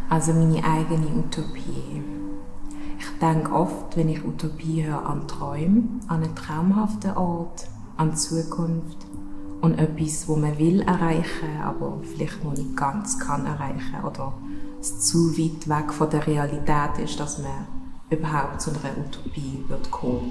Also meine eigene Utopie. Ich denke oft, wenn ich Utopie höre, an Träume, an einen traumhaften Ort, an die Zukunft und etwas, das man will erreichen, aber vielleicht noch nicht ganz kann erreichen oder es zu weit weg von der Realität ist, dass man überhaupt zu einer Utopie wird kommen.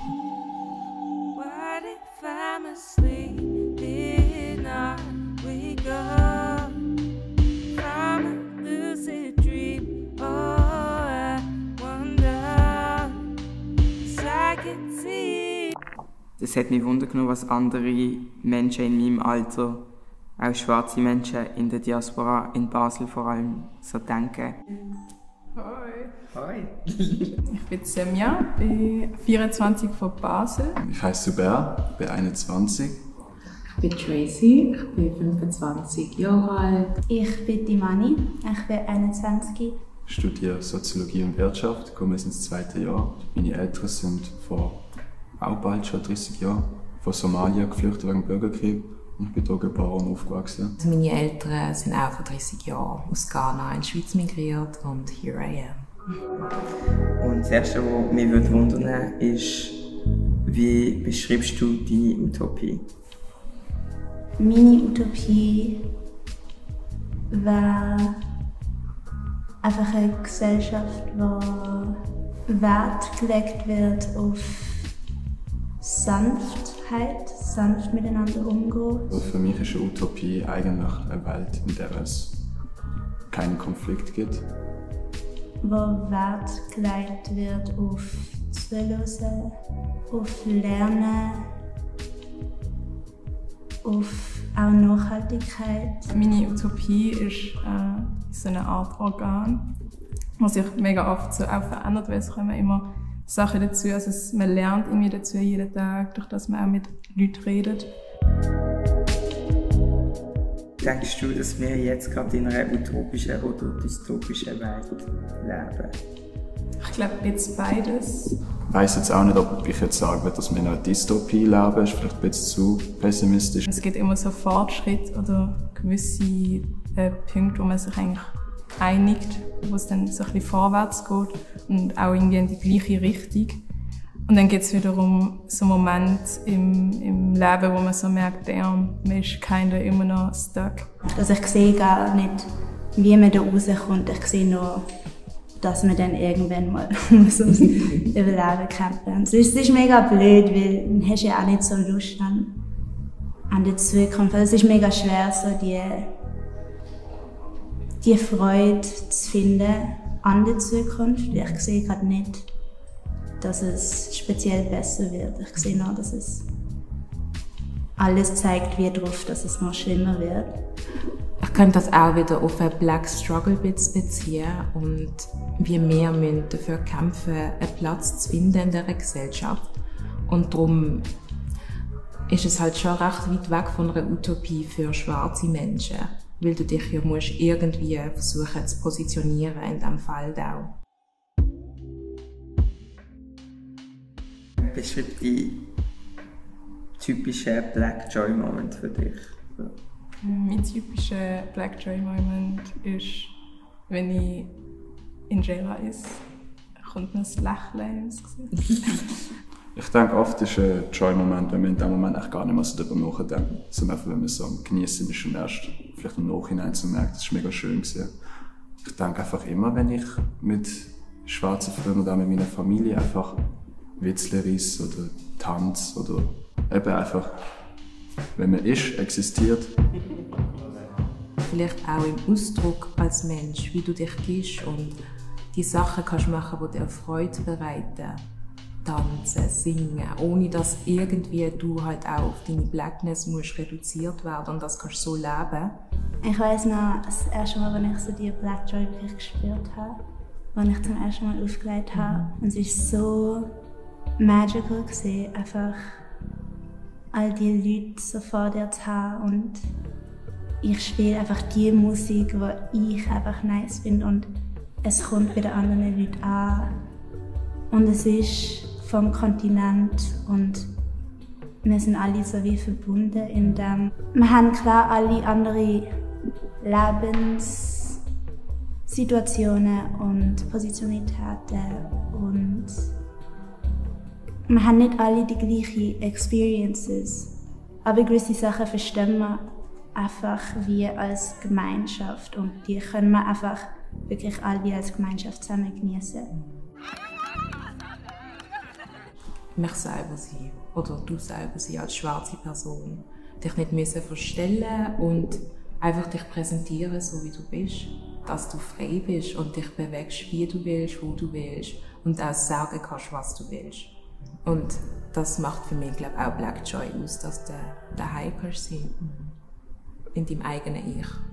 Es hat mich wundern, was andere Menschen in meinem Alter, auch schwarze Menschen in der Diaspora, in Basel vor allem, so denken. Hoi. Hoi. Ich bin Semja, bin 24 von Basel. Ich heiße Hubert, bin 21. Ich bin Tracy, ich bin 25 Jahre alt. Ich bin Dimani, ich bin 21. Ich studiere Soziologie und Wirtschaft, komme jetzt ins 2. Jahr. Meine Eltern sind vor auch bald schon 30 Jahren von Somalia geflüchtet wegen dem Bürgerkrieg und ich bin hier geboren und aufgewachsen. Also meine Eltern sind auch vor 30 Jahren aus Ghana in die Schweiz migriert und here I am. Und das Erste, was mich wundern würde, ist, wie beschreibst du deine Utopie? Meine Utopie wäre einfach eine Gesellschaft, wo Wert gelegt wird auf Sanftheit, sanft miteinander umgehen. Also für mich ist eine Utopie eigentlich eine Welt, in der es keinen Konflikt gibt. Wo Wert gelegt wird auf Zuhören, auf Lernen, auf auch Nachhaltigkeit. Meine Utopie ist so eine Art Organ, was sich mega oft so auch verändert, weil es kommen immer Sachen dazu. Also man lernt irgendwie dazu jeden Tag, durch das man auch mit Leuten redet. Denkst du, dass wir jetzt gerade in einer utopischen oder dystopischen Welt leben? Ich glaube, jetzt beides. Ich weiss jetzt auch nicht, ob ich jetzt sagen würde, dass wir in einer Dystopie leben. Das ist vielleicht ein bisschen zu pessimistisch. Es gibt immer so Fortschritt oder gewisse Punkte, wo man sich eigentlich einigt, wo es dann so ein bisschen vorwärts geht und auch irgendwie in die gleiche Richtung. Und dann gibt es wiederum so Momente im Leben, wo man so merkt, man ist immer noch stuck. Also ich sehe gar nicht, wie man da rauskommt. Ich sehe nur, dass man dann irgendwann mal ums Überleben kämpfen muss. Es ist mega blöd, weil dann hast du ja auch nicht so Lust an die Zukunft. Also es ist mega schwer, so die Freude zu finden an der Zukunft. Ich sehe gerade nicht, dass es speziell besser wird. Ich sehe nur, dass es alles zeigt, wie drauf, dass es noch schlimmer wird. Ich könnte das auch wieder auf einen Black Struggle beziehen und wir mehr müssen dafür kämpfen, einen Platz zu finden in dieser Gesellschaft. Und darum ist es halt schon recht weit weg von einer Utopie für schwarze Menschen, weil du dich ja musst irgendwie versuchen zu positionieren in diesem Fall auch. Beschreib die typische Black Joy Moment für dich. Mein typischer Black Joy Moment ist, wenn ich in Jail ist, kommt mir ein Lächeln ins Gesicht. Ich denke, oft ist ein Joy-Moment, wenn man in dem Moment echt gar nicht mehr so darüber nachdenkt, sondern einfach, wenn man so am Genießen ist und erst vielleicht im Nachhinein so merkt, das war mega schön gewesen. Ich denke einfach immer, wenn ich mit schwarzen Freunden oder auch mit meiner Familie einfach Witzle riss oder Tanz oder eben einfach, wenn man ist, existiert. Vielleicht auch im Ausdruck als Mensch, wie du dich gibst und die Sachen kannst machen, die dir Freude bereiten. Tanzen, singen, ohne dass irgendwie du halt auch auf deine Blackness musst reduziert werden und das kannst du so leben. Ich weiss noch, das erste Mal, als ich so die Black Joy wirklich gespürt habe, als ich zum ersten Mal aufgelegt habe. Und es war so magical gewesen, einfach all die Leute so vor dir zu haben und ich spiele einfach die Musik, die ich einfach nice finde und es kommt bei den anderen Leuten an. Und es ist vom Kontinent und wir sind alle so wie verbunden in dem. Wir haben klar alle andere Lebenssituationen Situationen und Positionalitäten und wir haben nicht alle die gleichen Experiences, aber gewisse Sachen verstehen wir einfach wie als Gemeinschaft und die können wir einfach wirklich alle als Gemeinschaft zusammen genießen. Mich selber sein oder du selber sein als schwarze Person. Dich nicht müssen verstellen und einfach dich präsentieren, so wie du bist. Dass du frei bist und dich bewegst, wie du willst, wo du willst und auch sagen kannst, was du willst. Und das macht für mich, glaube ich, auch Black Joy aus, dass du daheim kannst sein in deinem eigenen Ich.